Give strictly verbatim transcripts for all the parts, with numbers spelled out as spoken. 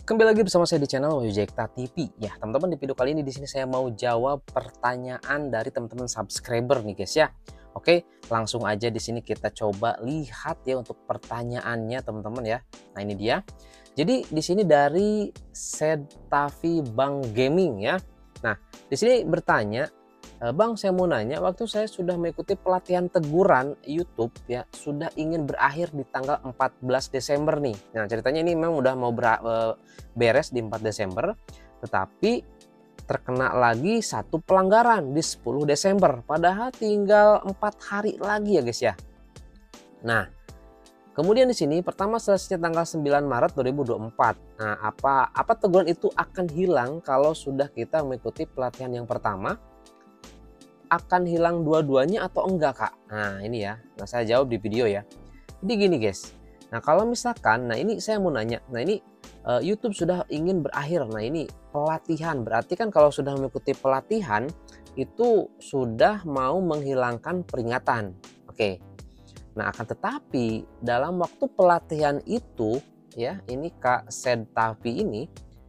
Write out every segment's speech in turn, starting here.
Kembali lagi bersama saya di channel Wahyu Jekta T V. Ya, teman-teman, di video kali ini di sini saya mau jawab pertanyaan dari teman-teman subscriber nih, guys ya. Oke, langsung aja di sini kita coba lihat ya untuk pertanyaannya, teman-teman ya. Nah, ini dia. Jadi di sini dari Setavi Bang Gaming ya. Nah, di sini bertanya, "E, Bang, saya mau nanya, waktu saya sudah mengikuti pelatihan teguran YouTube ya, sudah ingin berakhir di tanggal empat belas Desember nih." Nah, ceritanya ini memang udah mau ber, e, beres di empat Desember, tetapi terkena lagi satu pelanggaran di sepuluh Desember. Padahal tinggal empat hari lagi ya, guys ya. Nah, kemudian di sini pertama selesai tanggal sembilan Maret dua ribu dua puluh empat. Nah, apa apa teguran itu akan hilang kalau sudah kita mengikuti pelatihan yang pertama? Akan hilang dua-duanya atau enggak, Kak? Nah, ini ya. Nah, saya jawab di video ya. Jadi gini, guys. Nah, kalau misalkan, nah ini saya mau nanya. Nah, ini uh, YouTube sudah ingin berakhir. Nah, ini pelatihan. Berarti kan kalau sudah mengikuti pelatihan itu sudah mau menghilangkan peringatan. Oke. Nah, akan tetapi dalam waktu pelatihan itu ya, ini Kak Setavi ini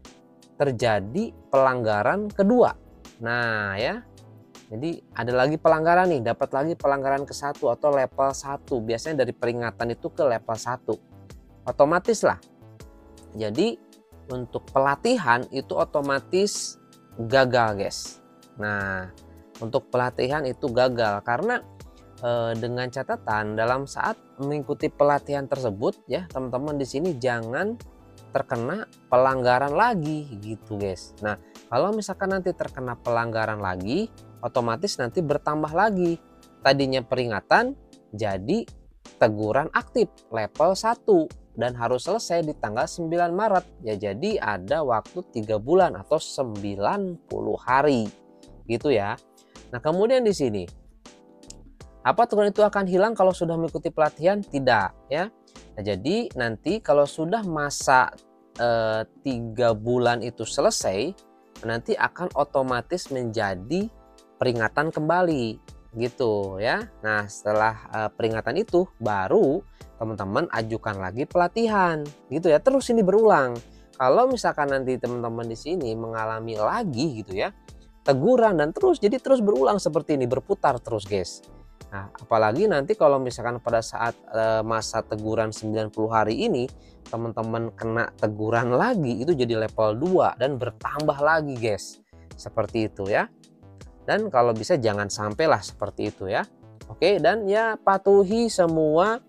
terjadi pelanggaran kedua. Nah, ya. Jadi ada lagi pelanggaran nih, dapat lagi pelanggaran ke satu atau level satu. Biasanya dari peringatan itu ke level satu. Otomatis lah. Jadi untuk pelatihan itu otomatis gagal, guys. Nah, untuk pelatihan itu gagal karena eh, dengan catatan dalam saat mengikuti pelatihan tersebut ya, teman-teman di sini jangan terkena pelanggaran lagi gitu, guys. Nah, kalau misalkan nanti terkena pelanggaran lagi, otomatis nanti bertambah lagi. Tadinya peringatan jadi teguran aktif level satu dan harus selesai di tanggal sembilan Maret. Ya, jadi ada waktu tiga bulan atau sembilan puluh hari. Gitu ya. Nah, kemudian di sini apa teguran itu akan hilang kalau sudah mengikuti pelatihan? Tidak ya. Nah, jadi nanti kalau sudah masa eh, tiga bulan itu selesai, nanti akan otomatis menjadi peringatan kembali gitu ya. Nah, setelah uh, peringatan itu baru teman-teman ajukan lagi pelatihan gitu ya. Terus ini berulang. Kalau misalkan nanti teman-teman di sini mengalami lagi gitu ya teguran dan terus jadi terus berulang seperti ini, berputar terus, guys. Nah, apalagi nanti kalau misalkan pada saat uh, masa teguran sembilan puluh hari ini teman-teman kena teguran lagi, itu jadi level dua dan bertambah lagi, guys. Seperti itu ya. Dan kalau bisa jangan sampailah seperti itu ya. Oke, dan ya patuhi semua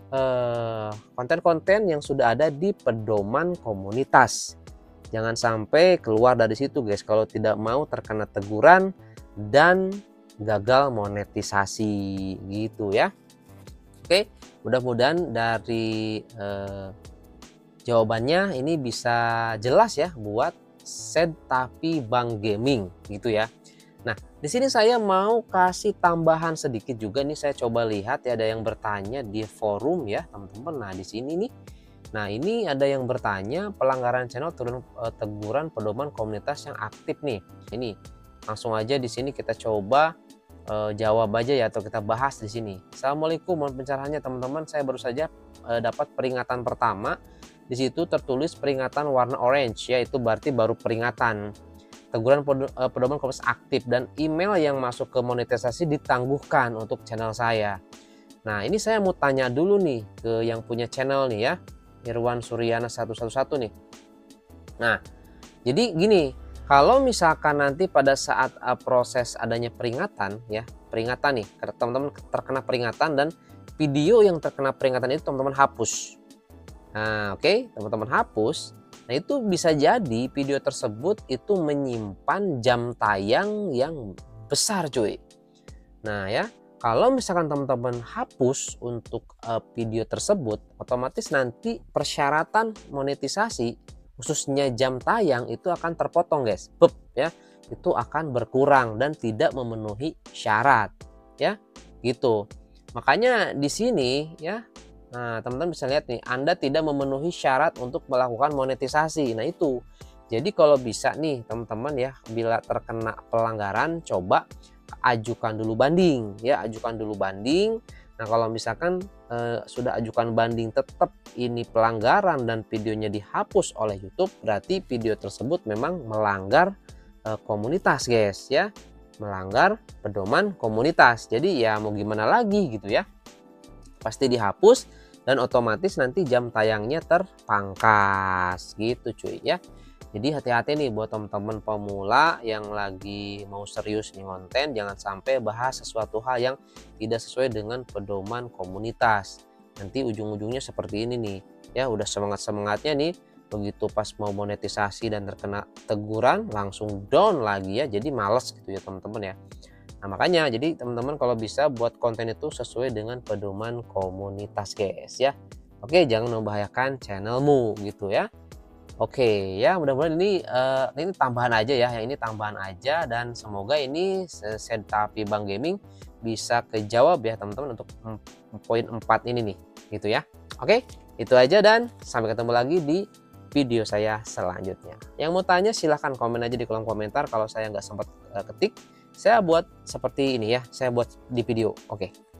konten-konten eh, yang sudah ada di pedoman komunitas. Jangan sampai keluar dari situ, guys, kalau tidak mau terkena teguran dan gagal monetisasi gitu ya. Oke, mudah-mudahan dari eh, jawabannya ini bisa jelas ya buat Setavi Bang Gaming gitu ya. Nah, di sini saya mau kasih tambahan sedikit juga nih, saya coba lihat ya, ada yang bertanya di forum ya, teman-teman. Nah, di sini nih. Nah, ini ada yang bertanya pelanggaran channel turun uh, teguran pedoman komunitas yang aktif nih. Ini langsung aja di sini kita coba uh, jawab aja ya, atau kita bahas di sini. Assalamualaikum, mohon pencerahannya teman-teman. Saya baru saja uh, dapat peringatan pertama. Di situ tertulis peringatan warna orange, ya itu berarti baru peringatan. Teguran pedoman komunitas aktif dan email yang masuk ke monetisasi ditangguhkan untuk channel saya. Nah, ini saya mau tanya dulu nih ke yang punya channel nih ya, Irwan Suryana seratus sebelas nih. Nah, jadi gini, kalau misalkan nanti pada saat uh, proses adanya peringatan ya, peringatan nih, teman-teman terkena peringatan dan video yang terkena peringatan itu teman-teman hapus. Nah, oke, okay, teman-teman hapus. Nah, itu bisa jadi video tersebut itu menyimpan jam tayang yang besar, cuy. Nah, ya, kalau misalkan teman-teman hapus untuk uh, video tersebut, otomatis nanti persyaratan monetisasi khususnya jam tayang itu akan terpotong, guys. Bep, ya. Itu akan berkurang dan tidak memenuhi syarat, ya. Gitu. Makanya di sini ya, nah, teman-teman bisa lihat nih, Anda tidak memenuhi syarat untuk melakukan monetisasi. Nah, itu. Jadi kalau bisa nih, teman-teman ya, bila terkena pelanggaran, coba ajukan dulu banding ya, ajukan dulu banding. Nah, kalau misalkan eh, sudah ajukan banding tetap ini pelanggaran dan videonya dihapus oleh YouTube, berarti video tersebut memang melanggar eh, komunitas, guys ya. Melanggar pedoman komunitas. Jadi ya mau gimana lagi gitu ya. Pasti dihapus dan otomatis nanti jam tayangnya terpangkas gitu cuy ya. Jadi hati-hati nih buat teman-teman pemula yang lagi mau serius nih konten, jangan sampai bahas sesuatu hal yang tidak sesuai dengan pedoman komunitas. Nanti ujung-ujungnya seperti ini nih. Ya udah semangat-semangatnya nih, begitu pas mau monetisasi dan terkena teguran langsung down lagi ya. Jadi males gitu ya teman-teman ya. Nah makanya jadi teman-teman kalau bisa buat konten itu sesuai dengan pedoman komunitas guys ya. Oke, jangan membahayakan channelmu gitu ya. Oke ya, mudah-mudahan ini uh, ini tambahan aja ya, yang ini tambahan aja dan semoga ini Setapi Bang Gaming bisa kejawab ya teman-teman untuk poin empat ini nih gitu ya. Oke, itu aja dan sampai ketemu lagi di video saya selanjutnya. Yang mau tanya silahkan komen aja di kolom komentar, kalau saya nggak sempat uh, ketik saya buat seperti ini ya, saya buat di video. Oke.